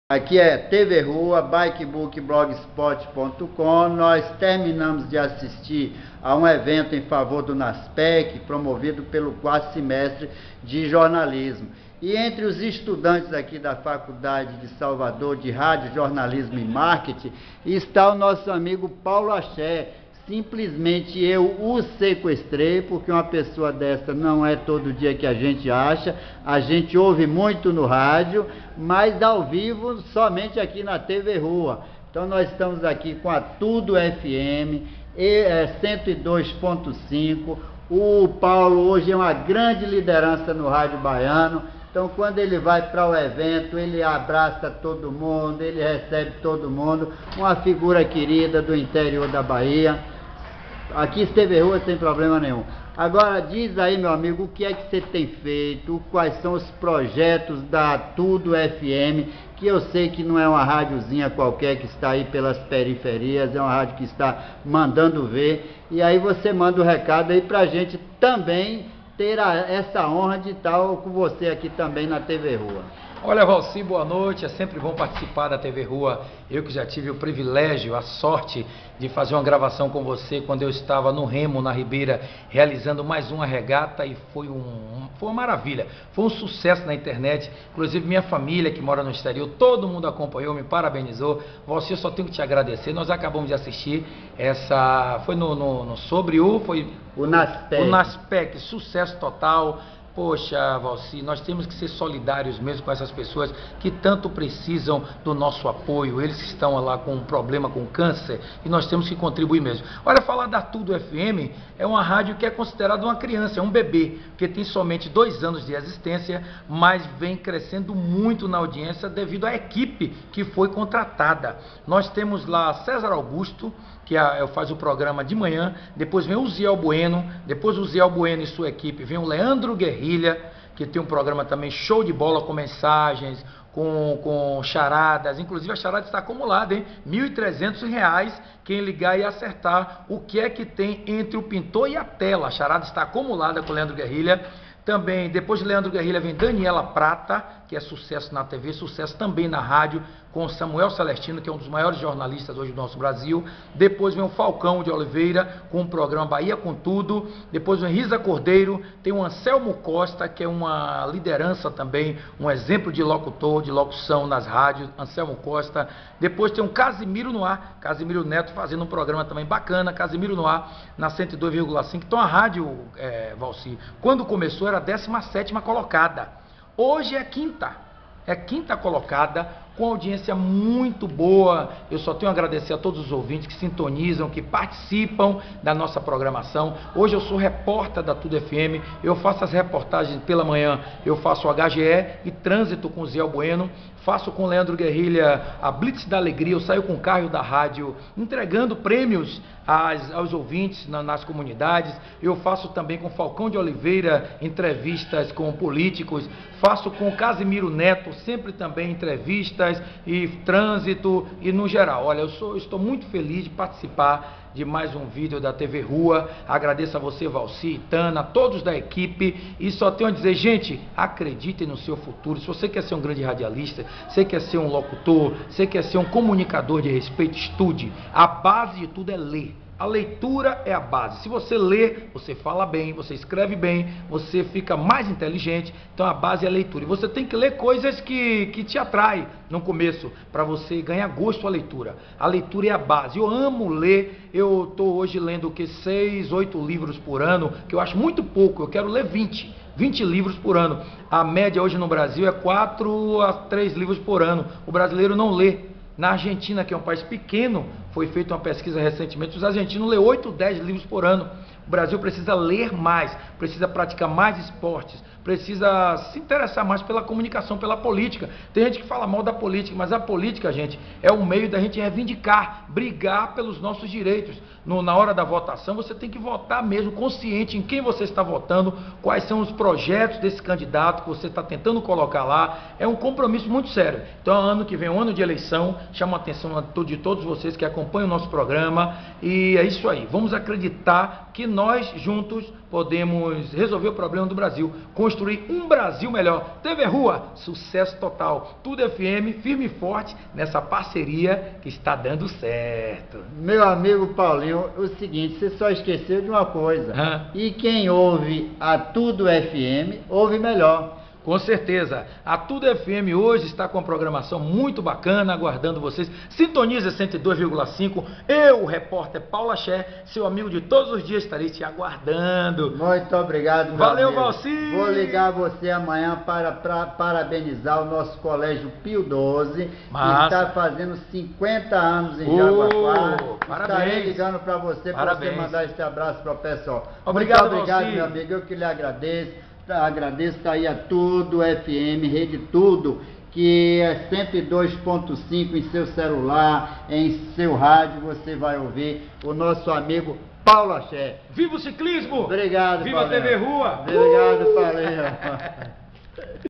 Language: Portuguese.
Aqui é TV Rua, bikebookblogspot.com. Nós terminamos de assistir a um evento em favor do NASPEC, promovido pelo 4º semestre de jornalismo. E entre os estudantes aqui da Faculdade de Salvador de Rádio, Jornalismo e Marketing, está o nosso amigo Paulo Axé. Simplesmente eu o sequestrei, porque uma pessoa dessa não é todo dia que a gente acha. A gente ouve muito no rádio, mas ao vivo somente aqui na TV Rua. Então nós estamos aqui com a Tudo FM, 102.5. O Paulo hoje é uma grande liderança no rádio baiano. Então quando ele vai para o evento, ele abraça todo mundo, ele recebe todo mundo. Uma figura querida do interior da Bahia. Aqui TV Rua sem problema nenhum. Agora diz aí, meu amigo, o que é que você tem feito, quais são os projetos da Tudo FM, que eu sei que não é uma rádiozinha qualquer que está aí pelas periferias, é uma rádio que está mandando ver, e aí você manda o recado aí pra gente também ter essa honra de estar com você aqui também na TV Rua. Olha, Valci, boa noite, é sempre bom participar da TV Rua. Eu que já tive o privilégio, a sorte de fazer uma gravação com você quando eu estava no Remo, na Ribeira, realizando mais uma regata, e foi uma maravilha, foi um sucesso na internet. Inclusive minha família que mora no exterior, todo mundo acompanhou, me parabenizou. Valci, eu só tenho que te agradecer. Nós acabamos de assistir foi o NASPEC, sucesso total. Poxa, Valci, nós temos que ser solidários mesmo com essas pessoas que tanto precisam do nosso apoio. Eles estão lá com um problema, com câncer, e nós temos que contribuir mesmo. Olha, falar da Tudo FM é uma rádio que é considerada uma criança, é um bebê, porque tem somente 2 anos de existência, mas vem crescendo muito na audiência devido à equipe que foi contratada. Nós temos lá César Augusto, que faz o programa de manhã, depois vem o Ziel Bueno, depois o Ziel Bueno e sua equipe, vem o Leandro Guerrilha, que tem um programa também show de bola, com mensagens, com charadas. Inclusive a charada está acumulada, hein? R$ 1.300, quem ligar e acertar o que é que tem entre o pintor e a tela. A charada está acumulada com o Leandro Guerrilha. Também, depois de Leandro Guerrilha, vem Daniela Prata, que é sucesso na TV, sucesso também na rádio, com Samuel Celestino, que é um dos maiores jornalistas hoje do nosso Brasil. Depois vem o Falcão de Oliveira, com o programa Bahia com Tudo. Depois vem Risa Cordeiro, tem o Anselmo Costa, que é uma liderança também, um exemplo de locutor, de locução nas rádios, Anselmo Costa. Depois tem o Casimiro no Ar, Casimiro Neto fazendo um programa também bacana, Casimiro no Ar, na 102,5. Então a rádio, Valci, quando começou era a 17ª colocada. Hoje é quinta colocada, com audiência muito boa. Eu só tenho a agradecer a todos os ouvintes que sintonizam, que participam da nossa programação. Hoje eu sou repórter da Tudo FM, eu faço as reportagens pela manhã, eu faço o HGE e trânsito com o Ziel Bueno, faço com o Leandro Guerrilha a Blitz da Alegria, eu saio com o carro da rádio entregando prêmios aos ouvintes nas comunidades. Eu faço também com Falcão de Oliveira entrevistas com políticos, faço com o Casimiro Neto sempre também entrevistas e trânsito e no geral. Olha, eu estou muito feliz de participar de mais um vídeo da TV Rua. Agradeço a você, Valci, Tana, todos da equipe, e só tenho a dizer, gente, acreditem no seu futuro. Se você quer ser um grande radialista, você quer ser um locutor, você quer ser um comunicador de respeito, estude. A base de tudo é ler. A leitura é a base. Se você lê, você fala bem, você escreve bem, você fica mais inteligente. Então a base é a leitura. E você tem que ler coisas que te atraem no começo, para você ganhar gosto à leitura. A leitura é a base. Eu amo ler. Eu estou hoje lendo 6, 8 livros por ano, que eu acho muito pouco. Eu quero ler 20 livros por ano. A média hoje no Brasil é 4 a 3 livros por ano. O brasileiro não lê. Na Argentina, que é um país pequeno, foi feita uma pesquisa recentemente, os argentinos lêem 8, 10 livros por ano. O Brasil precisa ler mais, precisa praticar mais esportes, precisa se interessar mais pela comunicação, pela política. Tem gente que fala mal da política, mas a política, gente, é um meio da gente reivindicar, brigar pelos nossos direitos. Na hora da votação, você tem que votar mesmo, consciente em quem você está votando, quais são os projetos desse candidato que você está tentando colocar lá. É um compromisso muito sério. Então, ano que vem, um ano de eleição, chamo a atenção de todos vocês que acompanham o nosso programa, e é isso aí. Vamos acreditar que nós juntos podemos resolver o problema do Brasil, construir um Brasil melhor. TV Rua, sucesso total. Tudo FM, firme e forte nessa parceria que está dando certo. Meu amigo Paulinho, o seguinte, você só esqueceu de uma coisa. E quem ouve a Tudo FM, ouve melhor. Com certeza. A Tudo FM hoje está com uma programação muito bacana, aguardando vocês. Sintonize 102,5. Eu, o repórter Paulo Axé, seu amigo de todos os dias, estarei te aguardando. Muito obrigado, meu Valeu, amigo. Valci. Vou ligar você amanhã para parabenizar o nosso colégio Pio XII, que está fazendo 50 anos em Jabaquara. Parabéns. Estarei ligando para você mandar esse abraço para o pessoal. Obrigado, muito obrigado, Valci. meu amigo. Eu que lhe agradeço. Agradeço aí a Tudo FM, Rede Tudo, que é 102.5 em seu celular, em seu rádio, você vai ouvir o nosso amigo Paulo Axé. Viva o ciclismo! Obrigado, Viva Paulinho. a TV Rua! Obrigado, Paulinho.